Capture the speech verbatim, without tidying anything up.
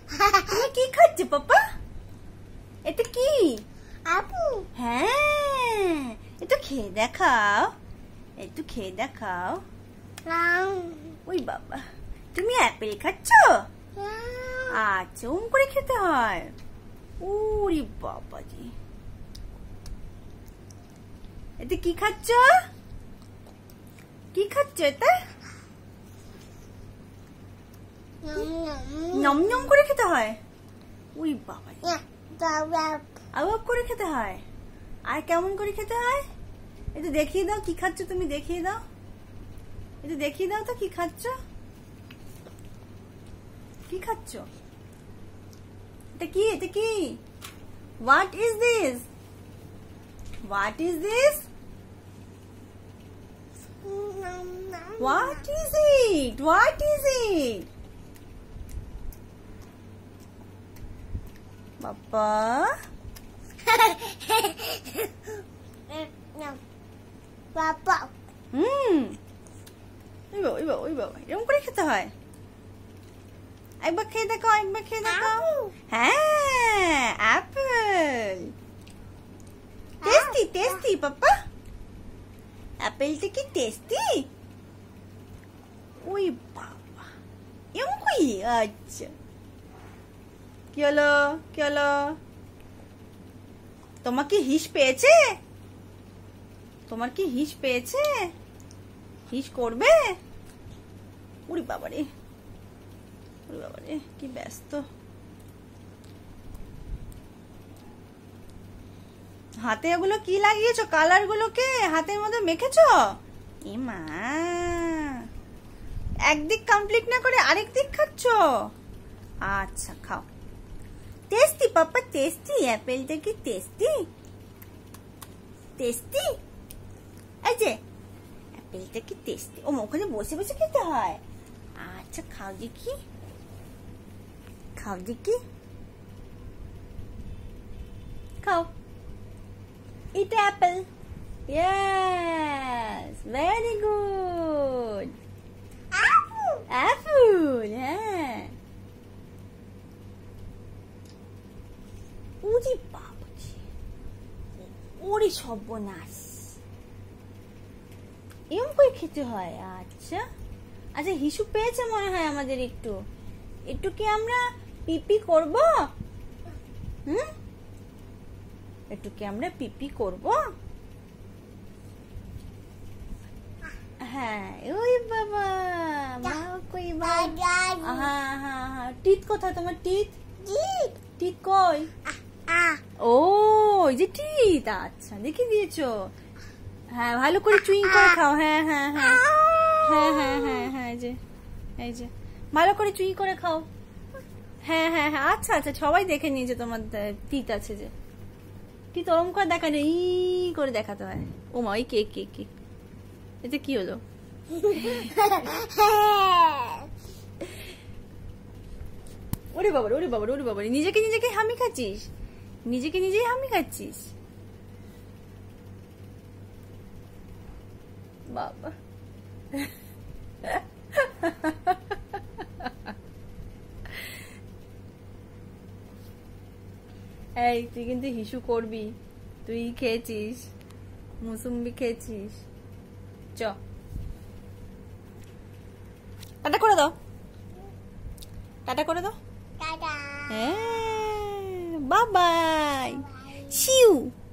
তুমি কি খাচ্ছ পাপা? এটা কি? আপেল। হ্যাঁ, একটু খেয়ে দেখাও, একটু খেয়ে দেখাও। ওই বাবা, তুমি অ্যাপেল খাচ্ছ? আচ্ছা, ওম করে খেতে হয়। ওরে বাবাজি, এটা কি খাচ্ছ? কি খাচ্ছ এটা? নম নম করে খেতে হয়। ওই বাবা, আবার করে খেতে হয়। আর কেমন করে খেতে হয়? এটা দেখিয়ে দাও, কি খাচ্ছ তুমি, দেখিয়ে দাও, এটা দেখিয়ে দাও তো কি খাচ্ছ, কি খাচ্ছ? এটা কি? এটা কি? What is this? What is this? What is it? What is it? Papa? Papa. হুম, ওই বাবা, ওই বাবা, ওই বাবা, এরকম করে খেতে হয়। একবার খেয়ে দেখো, একবার খেয়ে দেখো। হ্যাঁ, অ্যাপেল। Tasty, tasty papa. অ্যাপেলটা কি টেস্টি? ওই বাবা, এরকম কই? আচ্ছা, কি হলো, কি হলো? তোমার কি হিস পেয়েছে? তোমার কি হিস পেয়েছে? হিস করবে? ওরে বাবারে, ওরে বাবারে, কি ব্যস্ত। হাতে ওগুলো কি লাগিয়েছো? কালার গুলোকে হাতের মধ্যে মেখেছো? এ মা, একদিক কমপ্লিট না করে আরেক দিক খাচ্ছ? আচ্ছা, খাও। টেস্টি পাপা, টেস্টি। অ্যাপেলটা কি টেস্টি? টেস্টি? এই যে অ্যাপেলটা কি টেস্টি? ও, ওখানে বসে বসে খেতে হয়। আচ্ছা, খাও দেখি, খাও দেখি, খাও। Eat apple. Yes, very good. Apple. Apple, হ্যাঁ। ওরে বাবাজি, ওরে সর্বনাশ, এরকম করে খেতে হয়। আচ্ছা আচ্ছা, হিসু পেয়েছে মনে হয় আমাদের। একটু একটু কি আমরা পিপি করব? হুম, একটু কি আমরা পিপি করব? হ্যাঁ, ওই বাবা, মা কই বাবা? হ্যাঁ হ্যাঁ হ্যাঁ, টিথ কোথায় তোমার? টিথ, টিথ কই? ও, ওই যে টিথ। আচ্ছা, দেখে দিয়েছো। হ্যাঁ, ভালো করে চুইং করে খাও। হ্যাঁ হ্যাঁ হ্যাঁ হ্যাঁ হ্যাঁ হ্যাঁ হ্যাঁ, এই যে, এই যে, ভালো করে চুই করে খাও। হ্যাঁ হ্যাঁ হ্যাঁ, আচ্ছা আচ্ছা, সবাই দেখে নিয়েছে তোমার টিথ আছে যে। টিথ ওরম করে দেখানো, ই করে দেখাতে হয়। ও মা, কে কে কে এটা কি হলো? ওরে বাবা, ওরে বাবা, ওরে বাবা, নিজেকে নিজেকে হামি খাচ্ছিস, নিজেকে নিজেই হামি খাচ্ছিস। বাবা, এই তুই কিন্তু হিসু করবি। তুই খেয়েছিস, মুসুম্বি খেয়েছিস। চ, টাটা করে দাও, টাটা করে দাও। Tada. হ্যাঁ, বাই বাই, শিউ।